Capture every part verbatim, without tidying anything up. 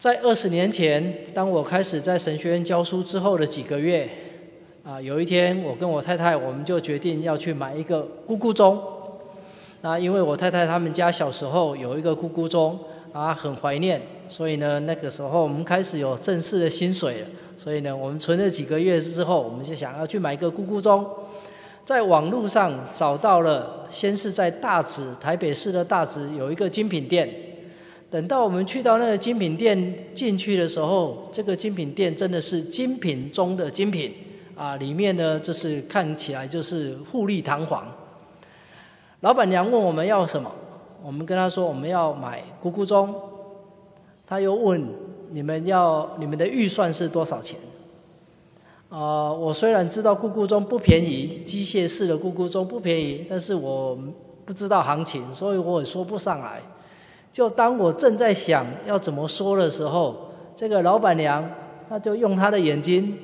在二十年前，当我开始在神学院教书之后的几个月，啊，有一天我跟我太太，我们就决定要去买一个咕咕钟。那因为我太太他们家小时候有一个咕咕钟啊，很怀念，所以呢，那个时候我们开始有正式的薪水了。所以呢，我们存了几个月之后，我们就想要去买一个咕咕钟。在网络上找到了，先是在大直，台北市的大直有一个精品店。等到我们去到那个精品店进去的时候，这个精品店真的是精品中的精品啊！里面呢，就是看起来就是富丽堂皇。老板娘问我们要什么，我们跟她说我们要买咕咕钟。她又问你们要你们的预算是多少钱？啊、呃，我虽然知道咕咕钟不便宜，机械式的咕咕钟不便宜，但是我不知道行情，所以我也说不上来。就当我正在想要怎么说的时候，这个老板娘她就用她的眼睛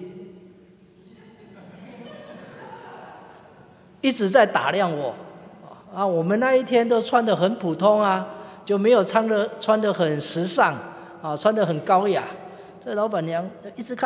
一直在打量我。啊，我们那一天都穿得很普通啊，就没有穿得穿得很时尚啊，穿得很高雅。这老板娘一直看，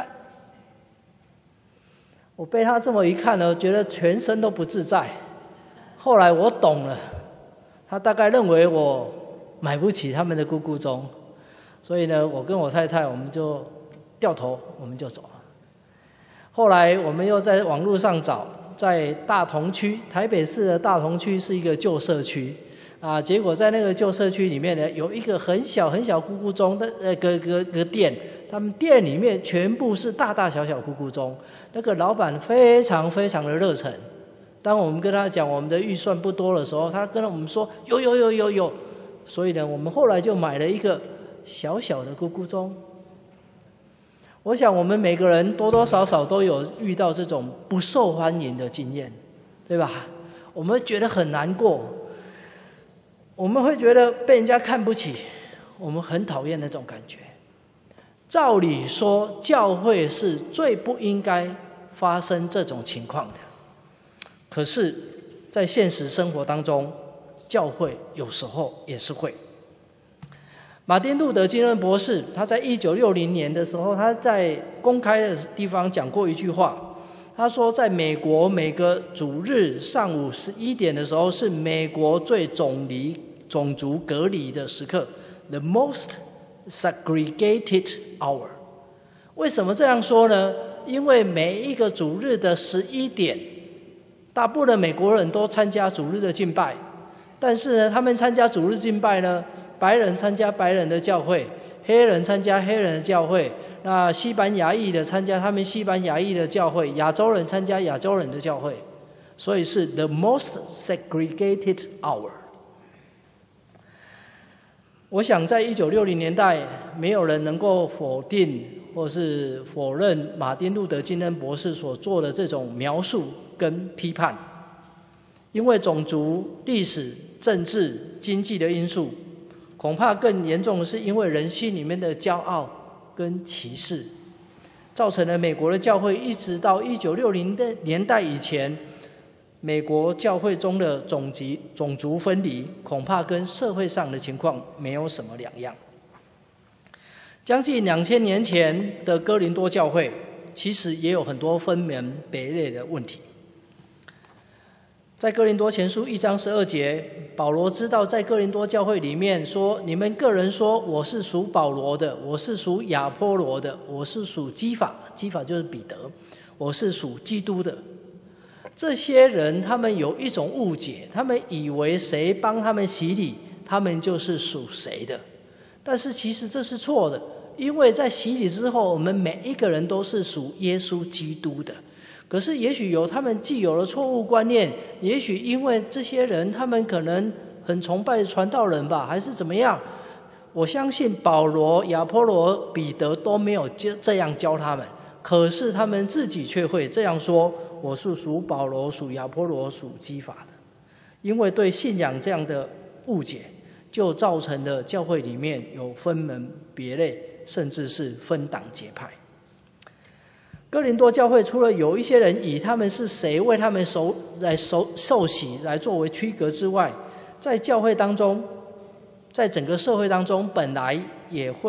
我被她这么一看呢，觉得全身都不自在。后来我懂了，她大概认为我买不起他们的咕咕钟，所以呢，我跟我太太我们就掉头，我们就走了。后来我们又在网络上找，在大同区，台北市的大同区是一个旧社区啊，结果在那个旧社区里面呢，有一个很小很小咕咕钟的呃个个个店，他们店里面全部是大大小小咕咕钟，那个老板非常非常的热忱。当我们跟他讲我们的预算不多的时候，他跟我们说有有有有有。所以呢，我们后来就买了一个小小的咕咕钟。我想我们每个人多多少少都有遇到这种不受欢迎的经验，对吧？我们觉得很难过，我们会觉得被人家看不起，我们很讨厌那种感觉。照理说，教会是最不应该发生这种情况的，可是在现实生活当中，教会有时候也是会。马丁路德金恩博士，他在一九六零年的时候，他在公开的地方讲过一句话，他说在美国每个主日上午十一点的时候是美国最种离种族隔离的时刻 ，the most segregated hour。为什么这样说呢？因为每一个主日的十一点，大部分的美国人都参加主日的敬拜。但是呢，他们参加主日敬拜呢，白人参加白人的教会，黑人参加黑人的教会，那西班牙裔的参加他们西班牙裔的教会，亚洲人参加亚洲人的教会，所以是 the most segregated hour。我想在一九六零年代，没有人能够否定或是否认马丁路德金恩博士所做的这种描述跟批判。因为种族、历史、政治、经济的因素，恐怕更严重的是因为人心里面的骄傲跟歧视，造成了美国的教会一直到一九六零年代以前，美国教会中的种族种族分离，恐怕跟社会上的情况没有什么两样。将近两千年前的哥林多教会，其实也有很多分门别类的问题。在哥林多前书一章十二节，保罗知道在哥林多教会里面说，你们个人说我是属保罗的，我是属亚波罗的，我是属基法，基法就是彼得，我是属基督的。这些人他们有一种误解，他们以为谁帮他们洗礼，他们就是属谁的。但是其实这是错的，因为在洗礼之后，我们每一个人都是属耶稣基督的。可是也许有他们既有了错误观念，也许因为这些人他们可能很崇拜传道人吧，还是怎么样，我相信保罗、亚波罗、彼得都没有这样教他们，可是他们自己却会这样说，我是属保罗、属亚波罗、属基法的。因为对信仰这样的误解，就造成了教会里面有分门别类，甚至是分党结派。哥林多教会除了有一些人以他们是谁为他们受来受受洗来作为区隔之外，在教会当中，在整个社会当中，本来也会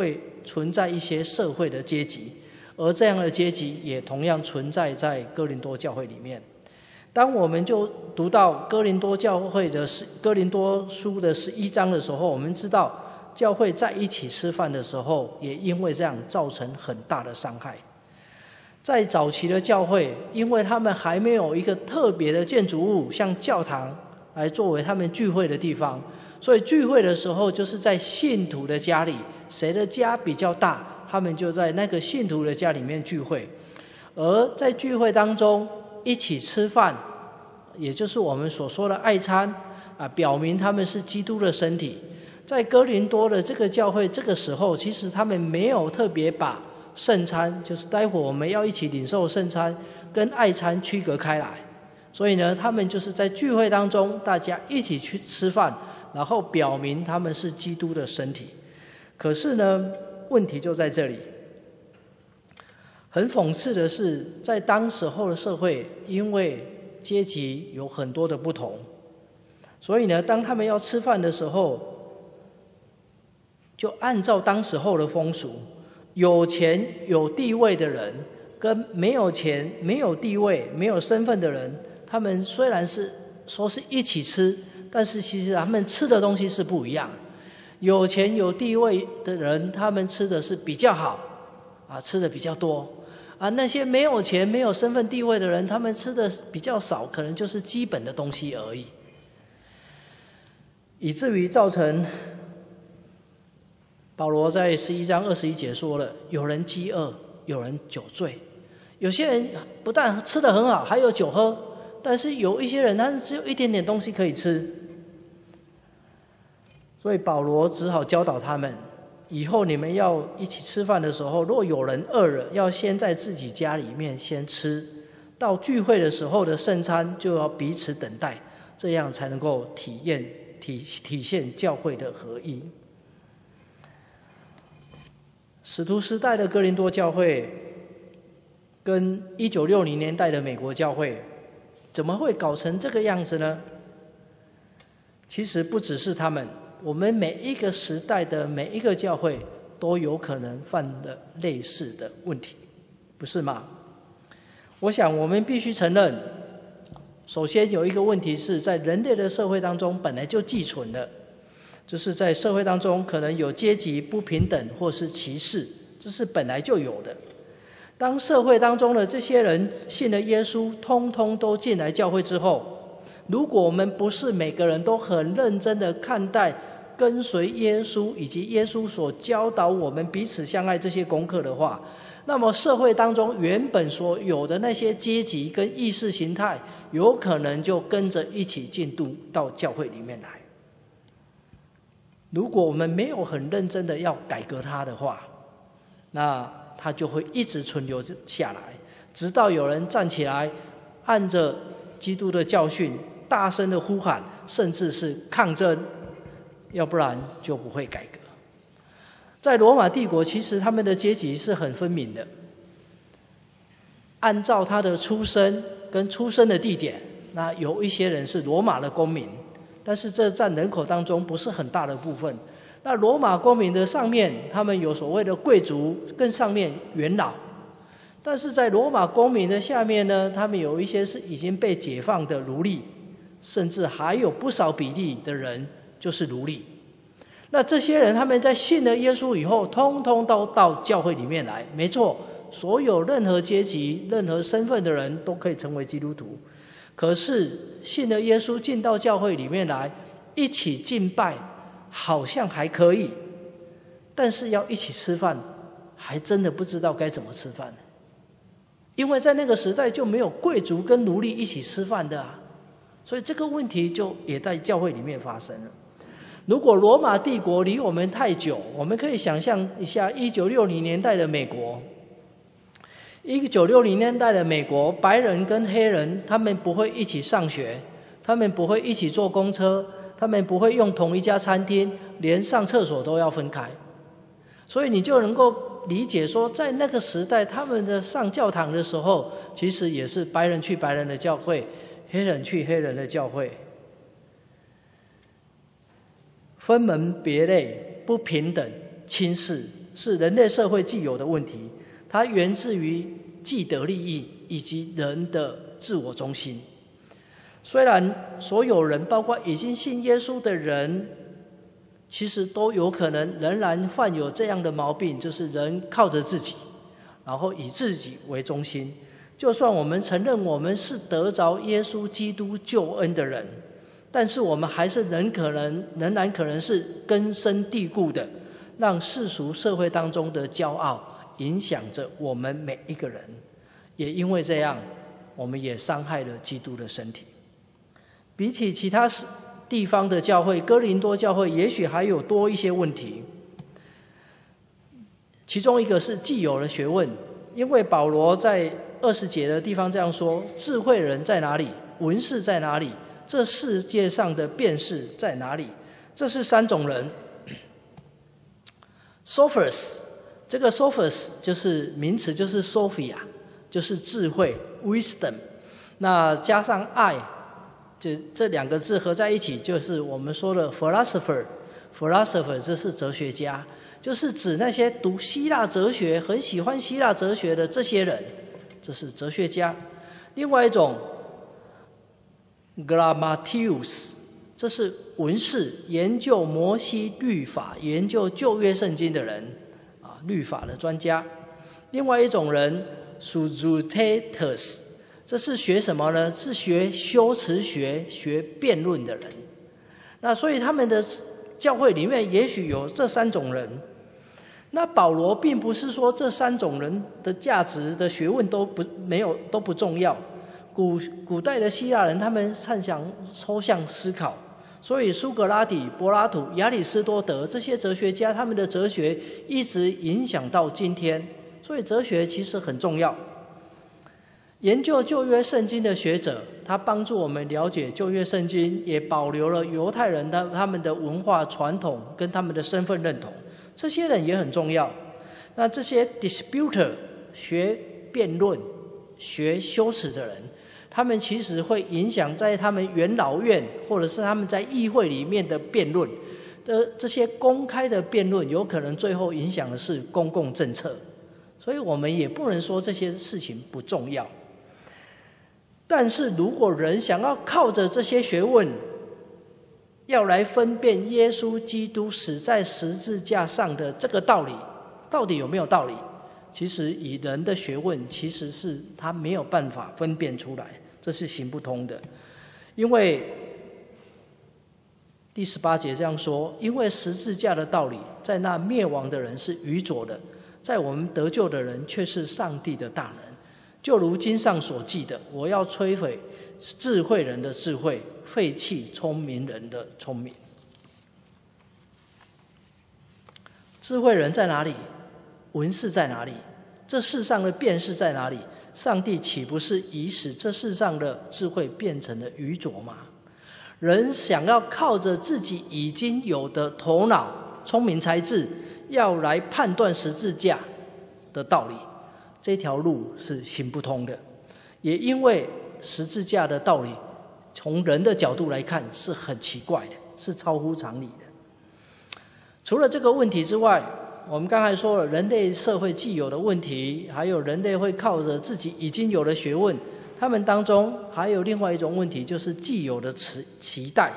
存在一些社会的阶级，而这样的阶级也同样存在在哥林多教会里面。当我们就读到哥林多教会的哥林多书的十一章的时候，我们知道教会在一起吃饭的时候，也因为这样造成很大的伤害。在早期的教会，因为他们还没有一个特别的建筑物，像教堂来作为他们聚会的地方，所以聚会的时候就是在信徒的家里，谁的家比较大，他们就在那个信徒的家里面聚会。而在聚会当中一起吃饭，也就是我们所说的爱餐啊，表明他们是基督的身体。在哥林多的这个教会，这个时候其实他们没有特别把圣餐，就是待会我们要一起领受圣餐，跟爱餐区隔开来。所以呢，他们就是在聚会当中，大家一起去吃饭，然后表明他们是基督的身体。可是呢，问题就在这里。很讽刺的是，在当时候的社会，因为阶级有很多的不同，所以呢，当他们要吃饭的时候，就按照当时候的风俗，有钱有地位的人跟没有钱、没有地位、没有身份的人，他们虽然是说是一起吃，但是其实他们吃的东西是不一样。有钱有地位的人，他们吃的是比较好啊，吃的比较多啊。那些没有钱、没有身份地位的人，他们吃的比较少，可能就是基本的东西而已，以至于造成保罗在十一章二十一节说了，有人饥饿，有人酒醉。有些人不但吃得很好，还有酒喝，但是有一些人他只有一点点东西可以吃。所以保罗只好教导他们，以后你们要一起吃饭的时候，若有人饿了，要先在自己家里面先吃，到聚会的时候的圣餐就要彼此等待，这样才能够体验体体现教会的合一。使徒时代的哥林多教会跟一九六零年代的美国教会怎么会搞成这个样子呢？其实不只是他们，我们每一个时代的每一个教会都有可能犯的类似的问题，不是吗？我想我们必须承认，首先有一个问题是在人类的社会当中本来就寄存的，就是在社会当中可能有阶级不平等或是歧视，这是本来就有的。当社会当中的这些人信了耶稣，通通都进来教会之后，如果我们不是每个人都很认真的看待跟随耶稣以及耶稣所教导我们彼此相爱这些功课的话，那么社会当中原本所有的那些阶级跟意识形态，有可能就跟着一起进入到教会里面来。如果我们没有很认真的要改革它的话，那它就会一直存留下来，直到有人站起来，按着基督的教训，大声的呼喊，甚至是抗争，要不然就不会改革。在罗马帝国，其实他们的阶级是很分明的，按照他的出生跟出生的地点，那有一些人是罗马的公民，但是这占人口当中不是很大的部分。那罗马公民的上面，他们有所谓的贵族，更上面元老。但是在罗马公民的下面呢，他们有一些是已经被解放的奴隶，甚至还有不少比例的人就是奴隶。那这些人他们在信了耶稣以后，通通都到教会里面来。没错，所有任何阶级、任何身份的人都可以成为基督徒。可是信了耶稣进到教会里面来，一起敬拜好像还可以，但是要一起吃饭，还真的不知道该怎么吃饭。因为在那个时代就没有贵族跟奴隶一起吃饭的啊，所以这个问题就也在教会里面发生了。如果罗马帝国离我们太久，我们可以想象一下一九六零年代的美国。一九六零年代的美国，白人跟黑人他们不会一起上学，他们不会一起坐公车，他们不会用同一家餐厅，连上厕所都要分开。所以你就能够理解说，在那个时代他们的上教堂的时候，其实也是白人去白人的教会，黑人去黑人的教会，分门别类，不平等，轻视， 是人类社会既有的问题，它源自于既得利益以及人的自我中心。虽然所有人，包括已经信耶稣的人，其实都有可能仍然患有这样的毛病，就是人靠着自己，然后以自己为中心。就算我们承认我们是得着耶稣基督救恩的人，但是我们还是仍可能仍然可能是根深蒂固的，让世俗社会当中的骄傲影响着我们每一个人。也因为这样，我们也伤害了基督的身体。比起其他地方的教会，哥林多教会也许还有多一些问题。其中一个是既有的学问，因为保罗在二十节的地方这样说：智慧人在哪里？文士在哪里？这世界上的辩士在哪里？这是三种人。Sophos， 这个 Sophos 就是名词，就是 Sophia， 就是智慧 Wisdom， 那加上爱，就这两个字合在一起，就是我们说的 philosopher。philosopher 这是哲学家，就是指那些读希腊哲学、很喜欢希腊哲学的这些人，这是哲学家。另外一种 grammatius， 这是文士，研究摩西律法、研究旧约圣经的人啊，律法的专家。另外一种人 sujustatus， 这是学什么呢？是学修辞学、学辩论的人。那所以他们的教会里面也许有这三种人。那保罗并不是说这三种人的价值的学问都不没有都不重要。古古代的希腊人他们擅长抽象思考，所以苏格拉底、柏拉图、亚里士多德这些哲学家，他们的哲学一直影响到今天。所以哲学其实很重要。研究旧约圣经的学者，他帮助我们了解旧约圣经，也保留了犹太人的他们的文化传统跟他们的身份认同，这些人也很重要。那这些 disputer 学辩论、学修辞的人，他们其实会影响在他们元老院或者是他们在议会里面的辩论的这些公开的辩论，有可能最后影响的是公共政策。所以我们也不能说这些事情不重要。但是如果人想要靠着这些学问要来分辨耶稣基督死在十字架上的这个道理到底有没有道理，其实以人的学问其实是他没有办法分辨出来，这是行不通的。因为第十八节这样说，因为十字架的道理在那灭亡的人是愚拙的，在我们得救的人却是上帝的大能。就如经上所记的，我要摧毁智慧人的智慧，废弃聪明人的聪明。智慧人在哪里？文士在哪里？这世上的辩士在哪里？上帝岂不是已使这世上的智慧变成了愚拙吗？人想要靠着自己已经有的头脑、聪明才智，要来判断十字架的道理，这条路是行不通的。也因为十字架的道理从人的角度来看是很奇怪的，是超乎常理的。除了这个问题之外，我们刚才说了人类社会既有的问题，还有人类会靠着自己已经有的学问，他们当中还有另外一种问题，就是既有的期待。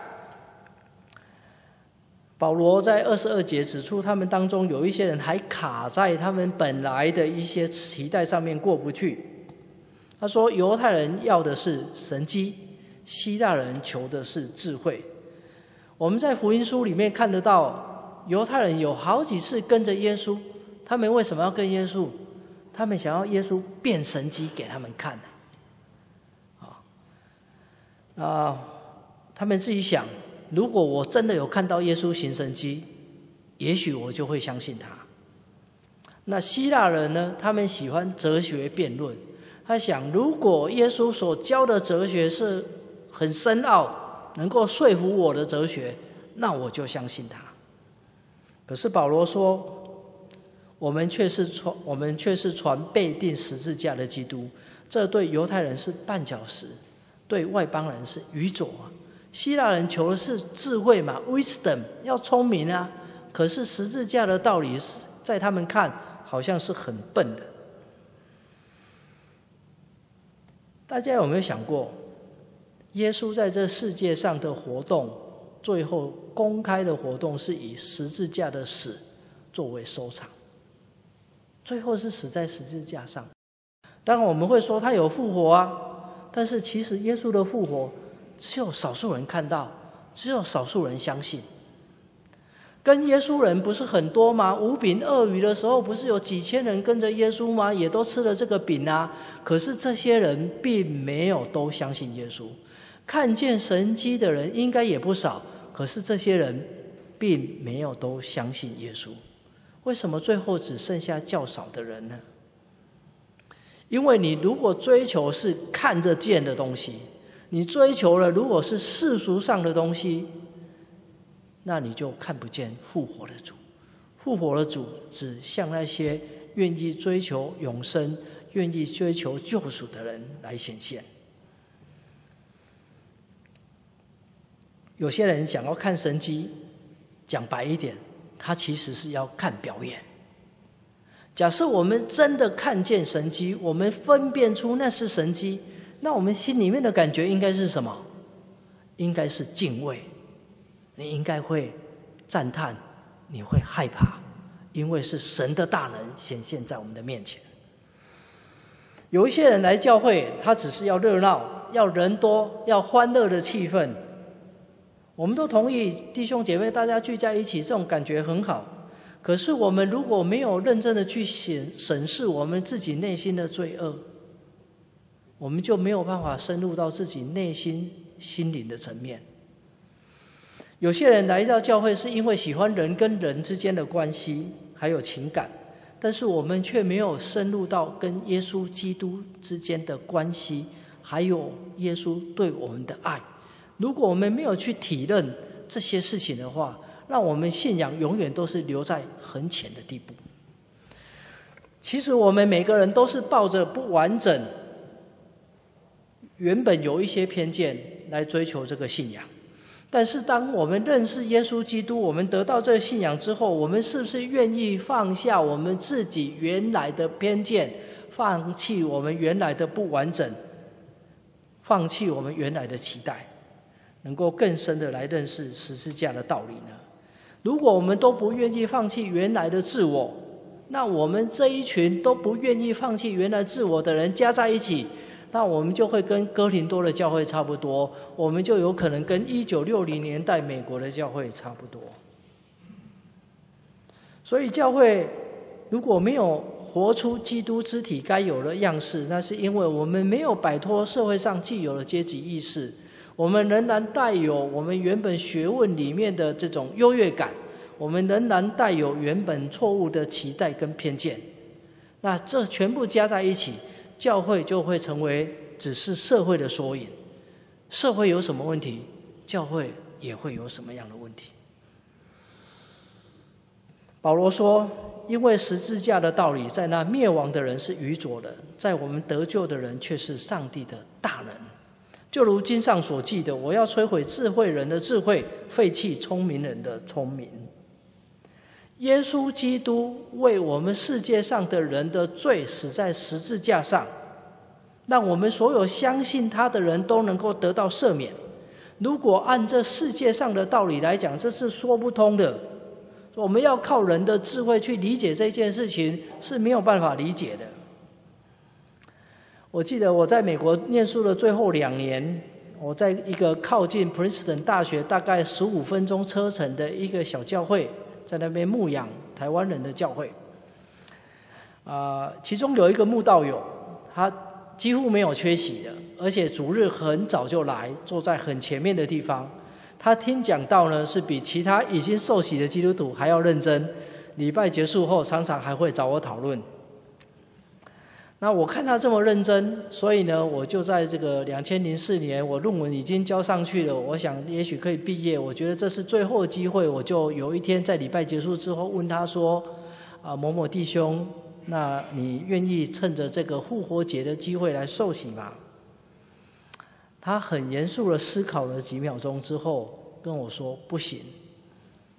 保罗在二十二节指出，他们当中有一些人还卡在他们本来的一些期待上面过不去。他说犹太人要的是神迹，希腊人求的是智慧。我们在福音书里面看得到，犹太人有好几次跟着耶稣，他们为什么要跟耶稣？他们想要耶稣变神迹给他们看啊！啊，他们自己想，如果我真的有看到耶稣行神迹，也许我就会相信他。那希腊人呢？他们喜欢哲学辩论，他想，如果耶稣所教的哲学是很深奥，能够说服我的哲学，那我就相信他。可是保罗说，我们却是传我们却是传被钉十字架的基督，这对犹太人是绊脚石，对外邦人是愚拙啊。希腊人求的是智慧嘛 ，wisdom， 要聪明啊。可是十字架的道理在他们看好像是很笨的。大家有没有想过，耶稣在这世界上的活动，最后公开的活动是以十字架的死作为收场，最后是死在十字架上。当然我们会说他有复活啊，但是其实耶稣的复活只有少数人看到，只有少数人相信。跟耶稣人不是很多吗？五饼二鱼的时候不是有几千人跟着耶稣吗？也都吃了这个饼啊。可是这些人并没有都相信耶稣，看见神迹的人应该也不少，可是这些人并没有都相信耶稣。为什么最后只剩下较少的人呢？因为你如果追求是看得见的东西，你追求了如果是世俗上的东西，那你就看不见复活的主。复活的主只向那些愿意追求永生、愿意追求救赎的人来显现。有些人想要看神迹，讲白一点，他其实是要看表演。假设我们真的看见神迹，我们分辨出那是神迹，那我们心里面的感觉应该是什么？应该是敬畏，你应该会赞叹，你会害怕，因为是神的大能显现在我们的面前。有一些人来教会，他只是要热闹，要人多，要欢乐的气氛。我们都同意弟兄姐妹大家聚在一起，这种感觉很好。可是我们如果没有认真的去审视我们自己内心的罪恶，我们就没有办法深入到自己内心心灵的层面。有些人来到教会是因为喜欢人跟人之间的关系还有情感，但是我们却没有深入到跟耶稣基督之间的关系，还有耶稣对我们的爱。如果我们没有去体认这些事情的话，让我们信仰永远都是留在很浅的地步。其实我们每个人都是抱着不完整，原本有一些偏见来追求这个信仰。但是当我们认识耶稣基督，我们得到这个信仰之后，我们是不是愿意放下我们自己原来的偏见，放弃我们原来的不完整，放弃我们原来的期待，能够更深的来认识十字架的道理呢？如果我们都不愿意放弃原来的自我，那我们这一群都不愿意放弃原来自我的人加在一起，那我们就会跟哥林多的教会差不多，我们就有可能跟一九六零年代美国的教会差不多。所以教会如果没有活出基督肢体该有的样式，那是因为我们没有摆脱社会上既有的阶级意识，我们仍然带有我们原本学问里面的这种优越感，我们仍然带有原本错误的期待跟偏见。那这全部加在一起，教会就会成为只是社会的缩影。社会有什么问题，教会也会有什么样的问题。保罗说，因为十字架的道理，在那灭亡的人是愚拙的，在我们得救的人却是上帝的大能。就如经上所记的，我要摧毁智慧人的智慧，废弃聪明人的聪明。耶稣基督为我们世界上的人的罪死在十字架上，让我们所有相信他的人都能够得到赦免。如果按这世界上的道理来讲，这是说不通的。我们要靠人的智慧去理解这件事情，是没有办法理解的。我记得我在美国念书的最后两年，我在一个靠近 Princeton 大学大概十五分钟车程的一个小教会，在那边牧养台湾人的教会。呃、其中有一个牧道友，他几乎没有缺席的，而且主日很早就来，坐在很前面的地方。他听讲道呢，是比其他已经受洗的基督徒还要认真。礼拜结束后，常常还会找我讨论。那我看他这么认真，所以呢，我就在这个二零零四年，我论文已经交上去了，我想也许可以毕业，我觉得这是最后的机会，我就有一天在礼拜结束之后问他说：“啊，某某弟兄，那你愿意趁着这个复活节的机会来受洗吗？”他很严肃的思考了几秒钟之后跟我说：“不行。”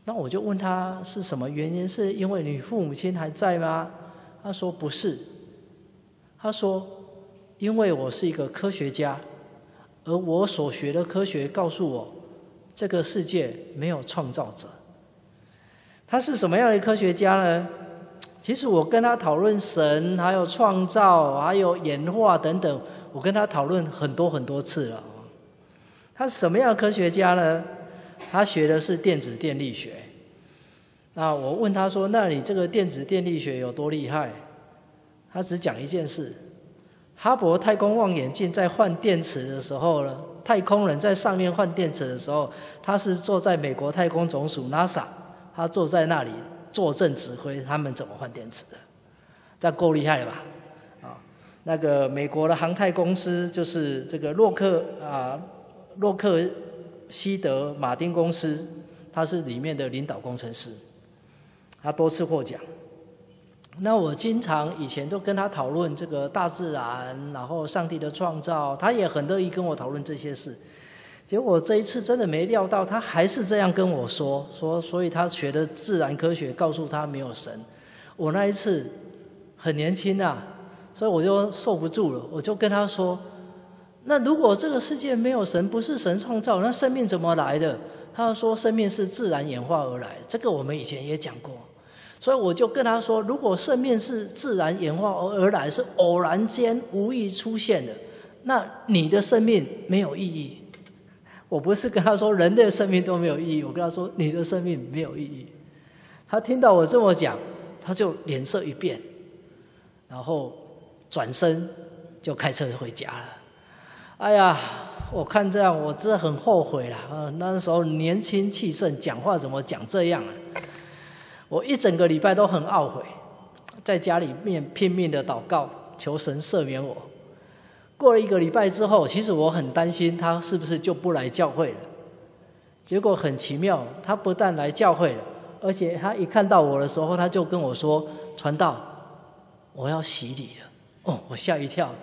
那我就问他是什么原因？是因为你父母亲还在吗？他说不是。他说因为我是一个科学家，而我所学的科学告诉我，这个世界没有创造者。他是什么样的科学家呢？其实我跟他讨论神，还有创造，还有演化等等，我跟他讨论很多很多次了。他是什么样的科学家呢？他学的是电子电力学。那我问他说：“那你这个电子电力学有多厉害？”他只讲一件事：哈勃太空望远镜在换电池的时候呢，太空人在上面换电池的时候，他是坐在美国太空总署 NASA， 他坐在那里坐镇指挥他们怎么换电池的，这够厉害了吧？啊，那个美国的航太公司就是这个洛克啊。洛克希德马丁公司，他是里面的领导工程师，他多次获奖。那我经常以前都跟他讨论这个大自然，然后上帝的创造，他也很乐意跟我讨论这些事。结果这一次真的没料到，他还是这样跟我说说，所以他学的自然科学告诉他没有神。我那一次很年轻啊，所以我就受不住了，我就跟他说。那如果这个世界没有神，不是神创造，那生命怎么来的？他说生命是自然演化而来，这个我们以前也讲过。所以我就跟他说，如果生命是自然演化而来，是偶然间无意出现的，那你的生命没有意义。我不是跟他说人类的生命都没有意义，我跟他说你的生命没有意义。他听到我这么讲，他就脸色一变，然后转身就开车回家了。哎呀，我看这样，我真的很后悔啦！呃，那时候年轻气盛，讲话怎么讲这样啊？我一整个礼拜都很懊悔，在家里面拼命的祷告，求神赦免我。过了一个礼拜之后，其实我很担心他是不是就不来教会了。结果很奇妙，他不但来教会了，而且他一看到我的时候，他就跟我说：“传道，我要洗礼了。”哦，我吓一跳。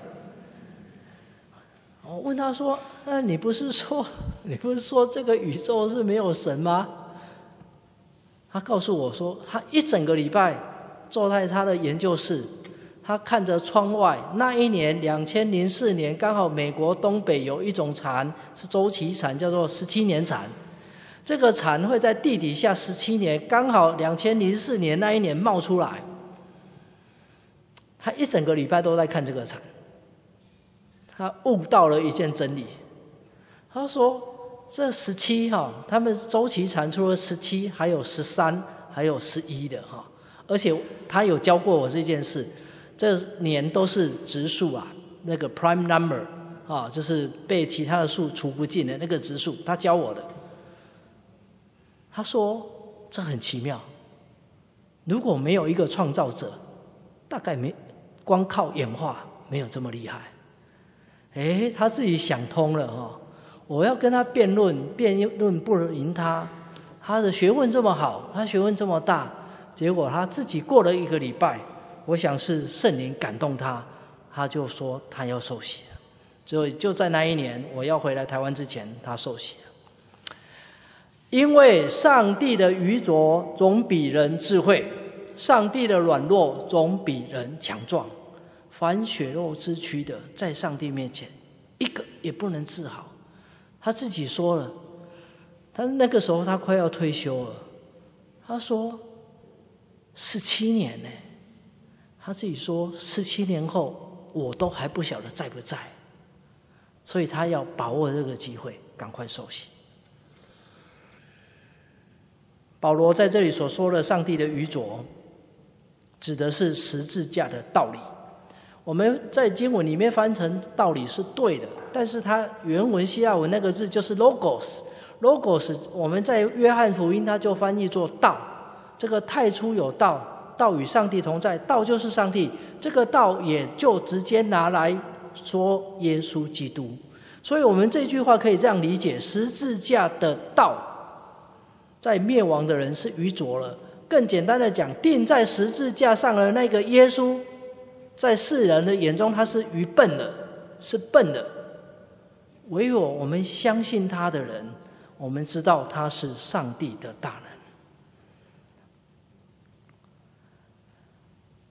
我问他说：“那你不是说你不是说这个宇宙是没有神吗？”他告诉我说，他一整个礼拜坐在他的研究室，他看着窗外。那一年两千零四年，刚好美国东北有一种蝉是周期蝉，叫做十七年蝉。这个蝉会在地底下十七年，刚好两千零四年那一年冒出来。他一整个礼拜都在看这个蝉。他悟到了一件真理，他说：“这十七哈，他们周期蝉除了十七，还有十三，还有十一的哈。而且他有教过我这件事，这年都是质数啊，那个 prime number 啊，就是被其他的数除不尽的那个质数，他教我的。他说这很奇妙，如果没有一个创造者，大概没光靠演化没有这么厉害。”哎，他自己想通了哈！我要跟他辩论，辩论不赢他。他的学问这么好，他学问这么大，结果他自己过了一个礼拜，我想是圣灵感动他，他就说他要受洗了。所以就在那一年，我要回来台湾之前，他受洗了。因为上帝的愚拙总比人智慧，上帝的软弱总比人强壮。凡血肉之躯的，在上帝面前，一个也不能治好。他自己说了，他那个时候他快要退休了。他说：“十七年呢。”他自己说：“十七年后，我都还不晓得在不在。”所以他要把握这个机会，赶快受洗。保罗在这里所说的上帝的愚拙，指的是十字架的道理。我们在经文里面翻成道理是对的，但是它原文希腊文那个字就是 logos， logos 我们在约翰福音它就翻译作道。这个太初有道，道与上帝同在，道就是上帝。这个道也就直接拿来说耶稣基督。所以我们这句话可以这样理解：十字架的道，在灭亡的人是愚拙了。更简单的讲，钉在十字架上的那个耶稣，在世人的眼中他是愚笨的，是笨的。唯有我们相信他的人，我们知道他是上帝的大能。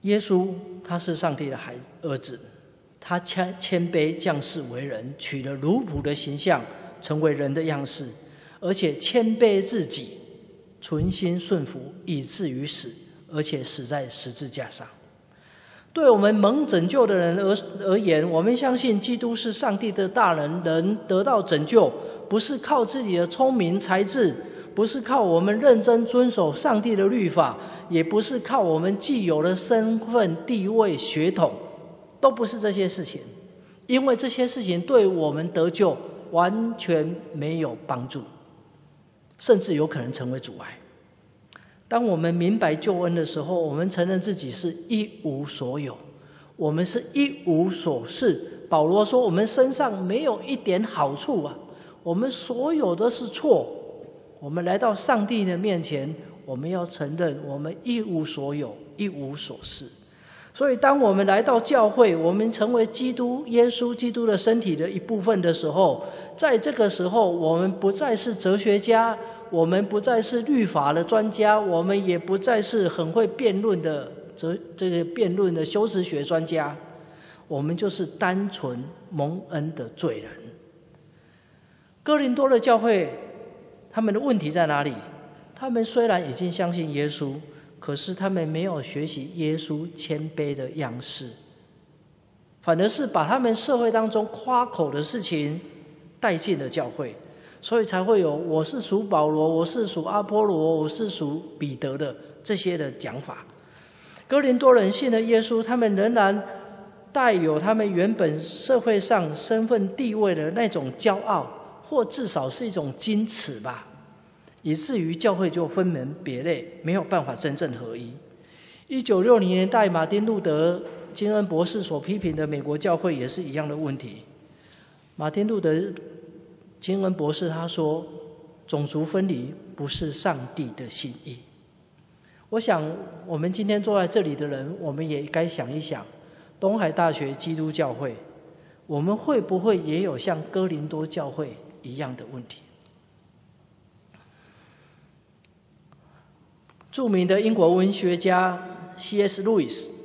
耶稣他是上帝的孩子儿子，他谦谦卑降世为人，取了奴仆的形象，成为人的样式，而且谦卑自己，存心顺服，以至于死，而且死在十字架上。对我们蒙拯救的人 而, 而言，我们相信基督是上帝的大能，人得到拯救不是靠自己的聪明才智，不是靠我们认真遵守上帝的律法，也不是靠我们既有的身份地位血统，都不是这些事情，因为这些事情对我们得救完全没有帮助，甚至有可能成为阻碍。当我们明白救恩的时候，我们承认自己是一无所有，我们是一无所事。保罗说我们身上没有一点好处啊，我们所有的是错。我们来到上帝的面前，我们要承认我们一无所有，一无所事。所以当我们来到教会，我们成为基督耶稣基督的身体的一部分的时候，在这个时候我们不再是哲学家，我们不再是律法的专家，我们也不再是很会辩论的哲这个辩论的修辞学专家，我们就是单纯蒙恩的罪人。哥林多的教会他们的问题在哪里？他们虽然已经相信耶稣，可是他们没有学习耶稣谦卑的样式，反而是把他们社会当中夸口的事情带进了教会，所以才会有我是属保罗，我是属阿波罗，我是属彼得的这些的讲法。哥林多人信了耶稣，他们仍然带有他们原本社会上身份地位的那种骄傲，或至少是一种矜持吧，以至于教会就分门别类，没有办法真正合一。一九六零年代，马丁路德金恩博士所批评的美国教会也是一样的问题。马丁路德金恩博士他说，种族分离不是上帝的心意。我想我们今天坐在这里的人，我们也该想一想，东海大学基督教会，我们会不会也有像哥林多教会一样的问题？著名的英国文学家 C S 路易斯，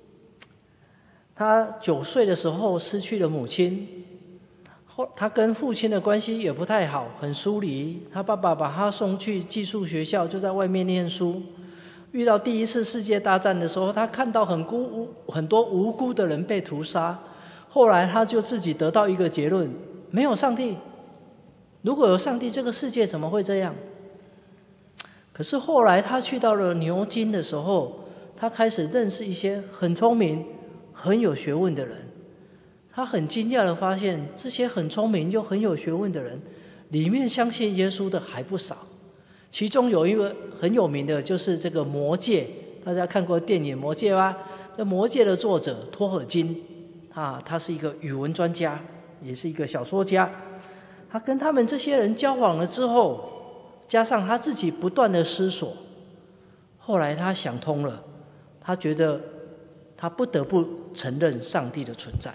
他九岁的时候失去了母亲，后他跟父亲的关系也不太好，很疏离。他爸爸把他送去寄宿学校，就在外面念书。遇到第一次世界大战的时候，他看到很孤很多无辜的人被屠杀，后来他就自己得到一个结论：没有上帝。如果有上帝，这个世界怎么会这样？可是后来他去到了牛津的时候，他开始认识一些很聪明、很有学问的人。他很惊讶地发现，这些很聪明又很有学问的人，里面相信耶稣的还不少。其中有一个很有名的，就是这个《魔戒》，大家看过电影《魔戒》吧？这《魔戒》的作者托尔金啊，他是一个语文专家，也是一个小说家。他跟他们这些人交往了之后，加上他自己不断的思索，后来他想通了，他觉得他不得不承认上帝的存在。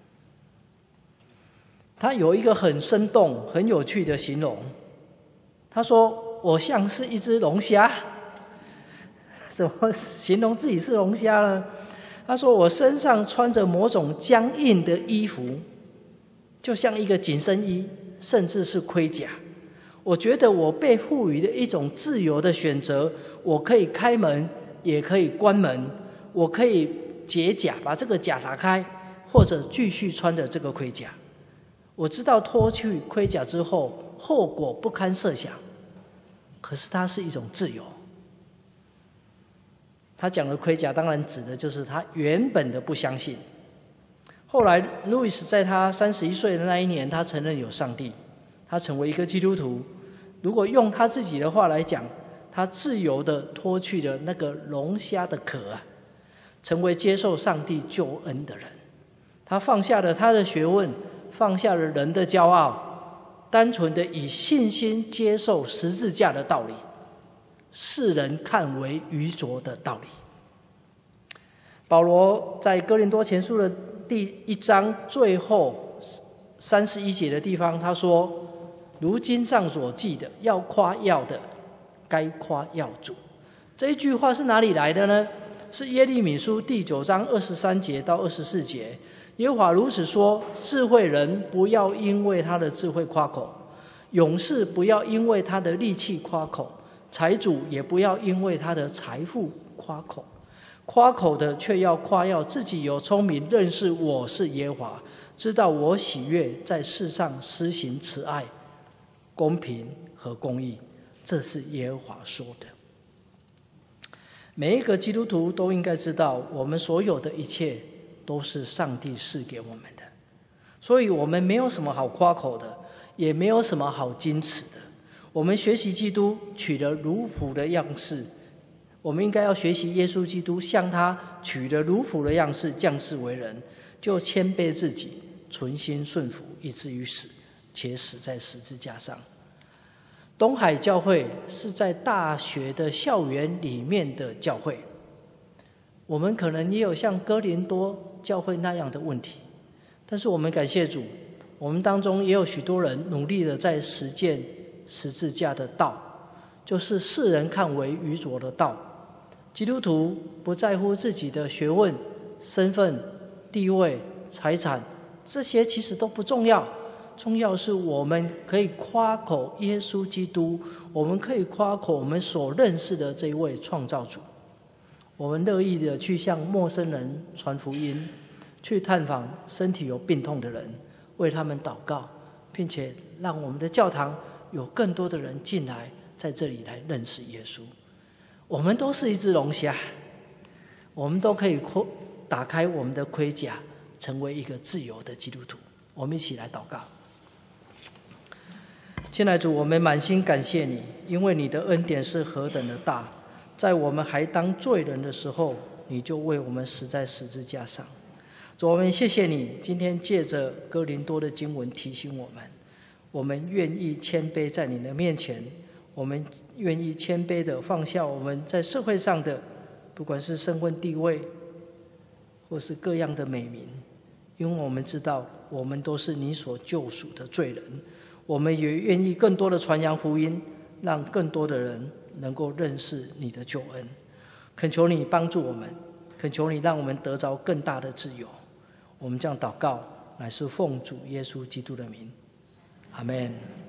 他有一个很生动、很有趣的形容，他说：“我像是一只龙虾。”怎么形容自己是龙虾呢？他说：“我身上穿着某种僵硬的衣服，就像一个紧身衣，甚至是盔甲。我觉得我被赋予了一种自由的选择，我可以开门，也可以关门，我可以解甲，把这个甲打开，或者继续穿着这个盔甲。我知道脱去盔甲之后，后果不堪设想，可是它是一种自由。”他讲的盔甲当然指的就是他原本的不相信。后来路易斯在他三十一岁的那一年，他承认有上帝，他成为一个基督徒。如果用他自己的话来讲，他自由地脱去了那个龙虾的壳啊，成为接受上帝救恩的人。他放下了他的学问，放下了人的骄傲，单纯的以信心接受十字架的道理，世人看为愚拙的道理。保罗在哥林多前书的第一章最后三十一节的地方，他说：“如经上所记的，要夸耀的，该夸耀主。”这一句话是哪里来的呢？ 是耶利米书第九章二十三节到二十四节。耶和华如此说：智慧人不要因为他的智慧夸口，勇士不要因为他的力气夸口，财主也不要因为他的财富夸口。夸口的却要夸耀自己有聪明，认识我是耶和华，知道我喜悦在世上施行慈爱、公平和公义。这是耶和华说的。每一个基督徒都应该知道，我们所有的一切都是上帝赐给我们的，所以我们没有什么好夸口的，也没有什么好矜持的。我们学习基督，取了奴仆的样式，我们应该要学习耶稣基督，向他取了奴仆的样式，降世为人，就谦卑自己，存心顺服，以至于死，且死在十字架上。东海教会是在大学的校园里面的教会，我们可能也有像哥林多教会那样的问题，但是我们感谢主，我们当中也有许多人努力的在实践十字架的道，就是世人看为愚拙的道。基督徒不在乎自己的学问、身份、地位、财产，这些其实都不重要，重要是我们可以夸口耶稣基督，我们可以夸口我们所认识的这一位创造主。我们乐意的去向陌生人传福音，去探访身体有病痛的人，为他们祷告，并且让我们的教堂有更多的人进来，在这里来认识耶稣。我们都是一只龙虾，我们都可以打开我们的盔甲，成为一个自由的基督徒。我们一起来祷告。亲爱的主，我们满心感谢你，因为你的恩典是何等的大，在我们还当罪人的时候，你就为我们死在十字架上。主，我们谢谢你，今天借着哥林多的经文提醒我们，我们愿意谦卑在你的面前，我们愿意谦卑的放下我们在社会上的，不管是身份地位，或是各样的美名，因为我们知道我们都是你所救赎的罪人。我们也愿意更多的传扬福音，让更多的人能够认识你的救恩。恳求你帮助我们，恳求你让我们得着更大的自由。我们这样祷告，乃是奉主耶稣基督的名，阿们。